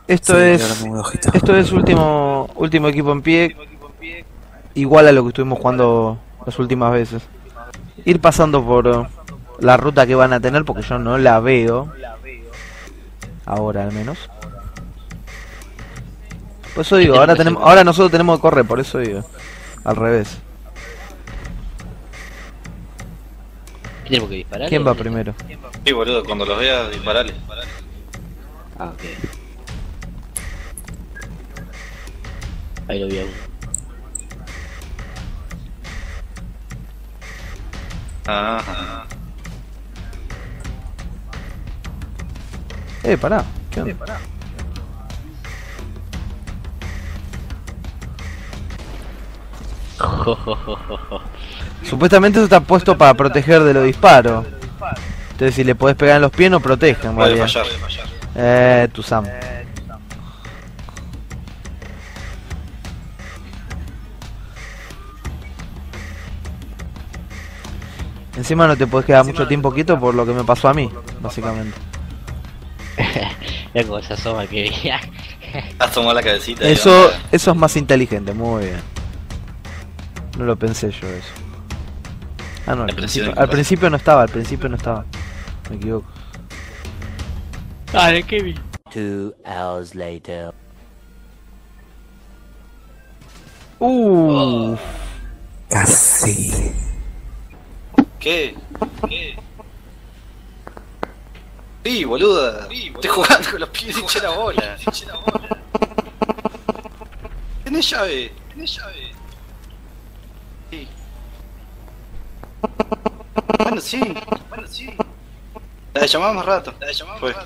Esto Sí, es. ahora me mudo ojito. Esto es último equipo en pie. Igual a lo que estuvimos jugando las últimas veces. Ir pasando por la ruta que van a tener, porque yo no la veo. Ahora al menos. Por eso digo, ahora nosotros tenemos que correr, por eso digo. Al revés. ¿Tenemos que disparar? ¿Quién va primero? Sí, boludo, cuando los veas, disparale. Ah, ok. Ahí lo vi a uno. Ajá. Pará. ¿Qué onda? Supuestamente eso está puesto para proteger de los disparos. Entonces si le podés pegar en los pies no protege en Puede realidad. fallar. Tu Sam. Encima no te podés quedar mucho tiempo quieto por lo que me pasó a mí, básicamente. Mira cómo se asoma que veía. Asomó la cabecita. Eso es más inteligente, muy bien. No lo pensé yo eso. Ah, no, al principio no estaba, Me equivoco. Dale, Kevin. 2 hours later. Casi. ¿Qué? Sí, boluda. Estoy jugando con los pibes y hinché la bola. ¿Tenés llave? Sí. Bueno, sí. La llamamos más rato. Fue.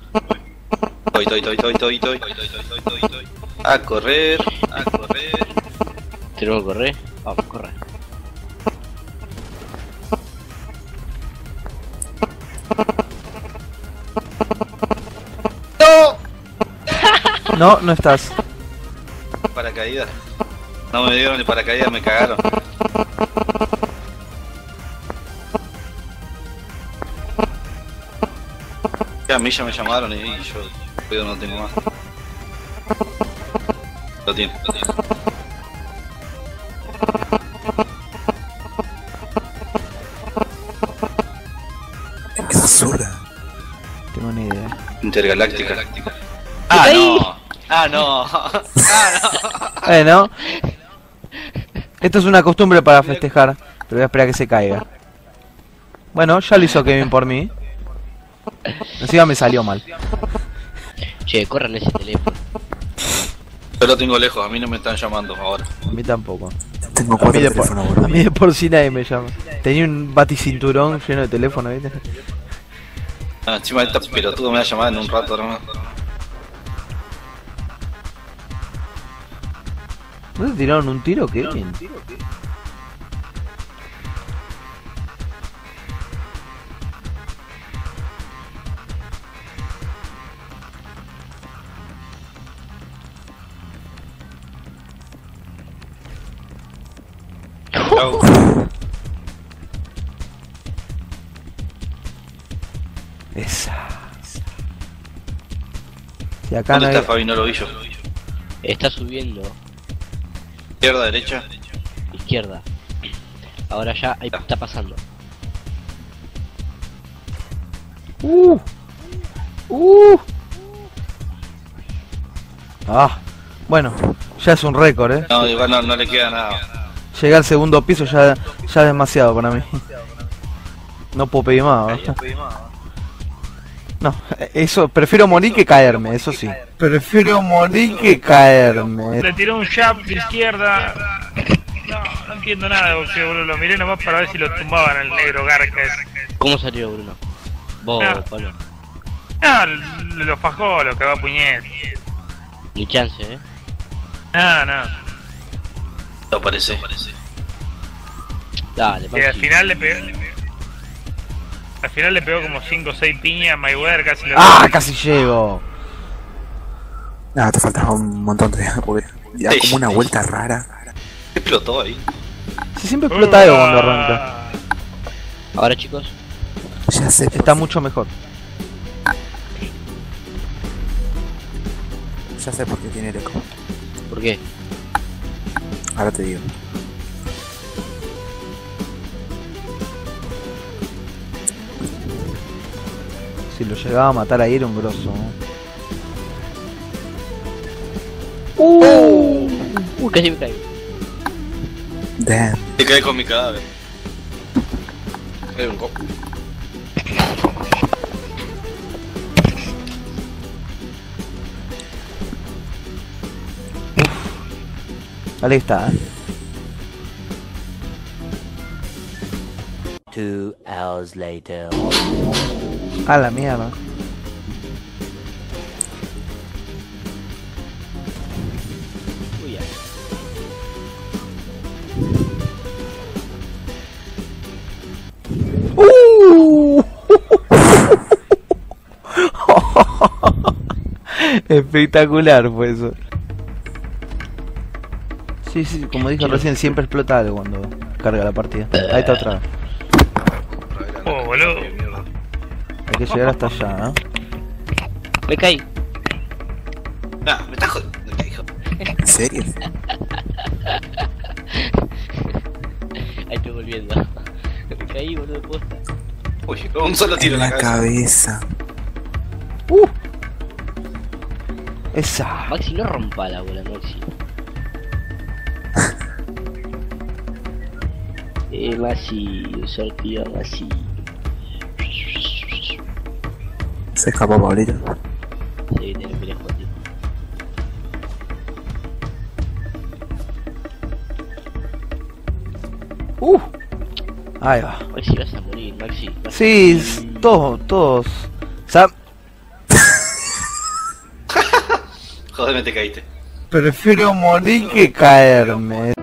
Estoy. A correr. ¿Tenemos que correr? Vamos, corre. No, no estás. Paracaídas. No me dieron ni paracaídas, me cagaron. A mí ya me llamaron y yo cuido no tengo más. Lo tiene. Es basura. Tengo ni idea. Intergaláctica. No. Bueno. Esto es una costumbre para festejar, pero voy a esperar a que se caiga. Bueno, ya lo hizo Kevin por mí. Encima me salió mal. Che, corran ese teléfono. Yo lo tengo lejos, a mí no me están llamando ahora. A mí tampoco. Tengo A 4 mí, teléfonos, a boludo. mí de por sí nadie me llama. Tenía un baticinturón lleno de teléfono, ¿viste? Encima esta pelotudo me va a llamar en un rato, hermano. ¿No te tiraron un tiro, Kevin? Chau. Esa. Si acá ¿Dónde no está hay... Fabi? No lo vi yo. Está subiendo. Izquierda, derecha. Izquierda. Ahora ya ahí está pasando. Ah, bueno, ya es un récord, No, igual no le queda nada. Llegar al segundo piso ya es demasiado para mí. No puedo pedir más, ¿no? No, eso, prefiero morir que caerme, eso sí. Prefiero morir que caerme. Le tiró un jab de izquierda. No entiendo nada de boxeo, boludo. Lo miré nomás para ver si lo tumbaban al negro Garca ese. ¿Cómo salió, Bruno? Vos, No. Pablo. No, lo fajó, lo cagó a puñet. Ni chance, No. No parece. Dale, Y al final le pegó. Al final le pegó como 5 o 6 piñas a Mayweather, casi lo. ¡Ah! Casi llego. Nada, te falta un montón todavía, porque da como una vuelta rara. Explotó ahí. Si siempre explota algo cuando arranca. Ahora, chicos. Ya sé. Está mucho mejor. Ya sé por qué tiene el eco. ¿Por qué? Ahora te digo. Si lo llegaba a matar ahí era un grosso, ¿no? Casi me caigo. Damn. Te caes con mi cadáver. Es un copo. Ahí está, 2 hours later. A la mierda. Uy, ya. Espectacular fue eso. Sí, sí, como dije recién, siempre explota algo cuando carga la partida. Ahí está otra vez. Oh, boludo. Hay que llegar hasta allá, ¿eh? Me caí. Nah, me estás jodiendo, hijo. ¿En serio? Ahí estoy volviendo. Me caí, boludo, posta. Uy, un solo tiro En en la la cabeza. cabeza. Esa. Maxi, no rompa la bola, Maxi. Maxi, sorteo, Maxi. Se escapó Pablito. Sí, tiene que lejos, tío. Ahí va. Maxi, vas a morir, Maxi. Vas a Sí, morir. todos. Sam, Jodeme, te caíste. prefiero morir que caerme.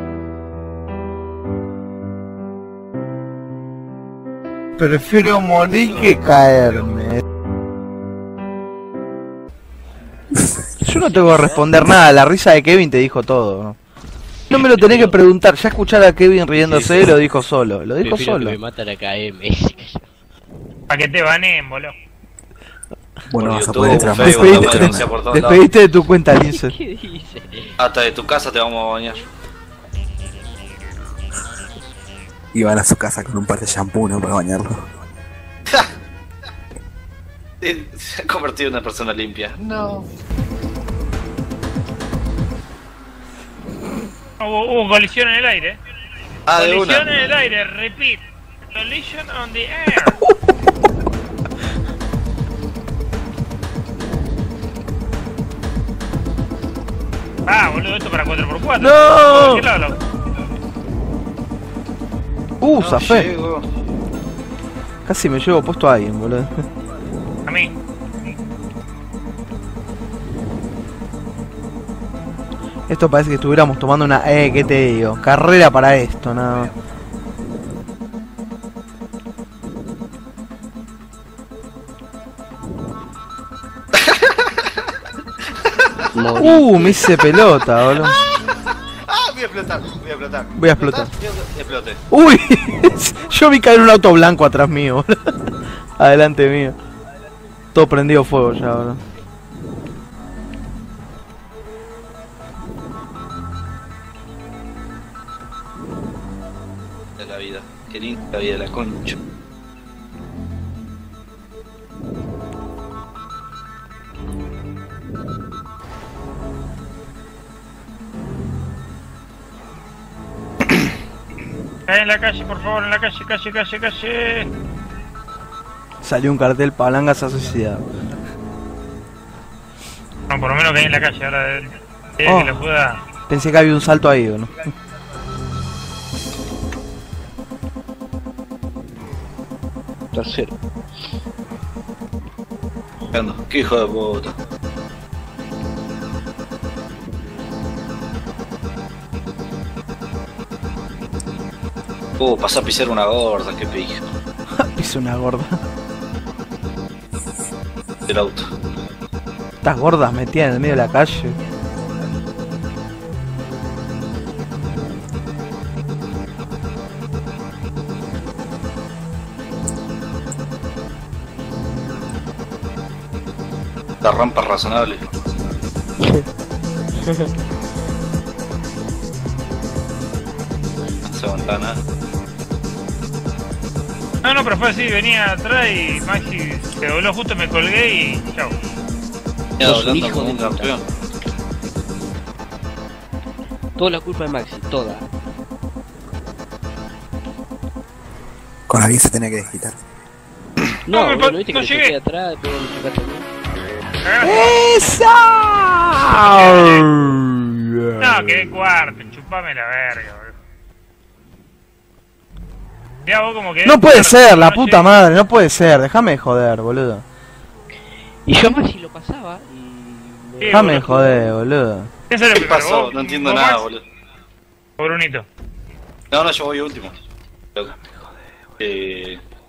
Prefiero morir que caerme. Yo no tengo que responder nada, la risa de Kevin te dijo todo, ¿no? No me lo tenés que preguntar, ya escuchar a Kevin riéndose lo dijo solo, lo dijo Prefiero solo. que me matan a KM. Para que te baneen, boludo. Bueno, Por vas a YouTube, poder entrar más. Facebook, Despedite, la denuncia por todos lados. despedite de tu cuenta, Lince. ¿Qué dice? Hasta de tu casa te vamos a bañar. Y van a su casa con un par de shampoo, ¿no? Para bañarlo. Se ha convertido en una persona limpia. No. Hubo colisión en el aire. Ah, de Colisión una. en el aire, repeat. Collision on the air. Ah, boludo, esto para 4x4. ¡No! ¿Qué lado? No Zafé. llego. Casi me llevo puesto a alguien, boludo. A mí. Esto parece que estuviéramos tomando una... ¿qué te digo? Carrera para esto, no. Me hice pelota, boludo. Ah, voy a explotar, voy a explotar. Voy a explotar. Exploté. Uy, yo vi caer un auto blanco atrás mío, boludo. Adelante mío. Todo prendido fuego ya, boludo. De la vida. Qué linda la vida de la concha. En la calle, por favor, en la calle, calle. Salió un cartel, Palanga se ha suicidado. No, por lo menos que hay en la calle, ahora que Oh. le pueda. Pensé que había un salto ahí, ¿no? Tercero. Ando, qué hijo de puta. Pasó a pisar una gorda, qué pija. Piso una gorda. Del auto. Estas gordas metidas en el medio de la calle. La rampa razonable. No se aguanta nada. No, pero fue así, venía atrás y Maxi se dobló justo, me colgué y chao. Ya Sos un doblando hijo como de un puta. campeón. Toda la culpa de Maxi, toda. Con la 10 se tenía que desquitar. No, me bueno, viste que no le llegué. choqué atrás, después me chocaste a mí. No, quedé cuarto, chupame la verga, boludo. Ya vos como que... No puede ser, la no puta llegué. madre, no puede ser. Déjame de joder, boludo. Y yo a Maxi lo pasaba y... Sí, Déjame de boludo. joder, boludo. ¿Quién salió ¿Qué primero, pasó? vos? No entiendo ¿Vos, nada, Max? boludo. O Brunito. No, yo voy último. Loco.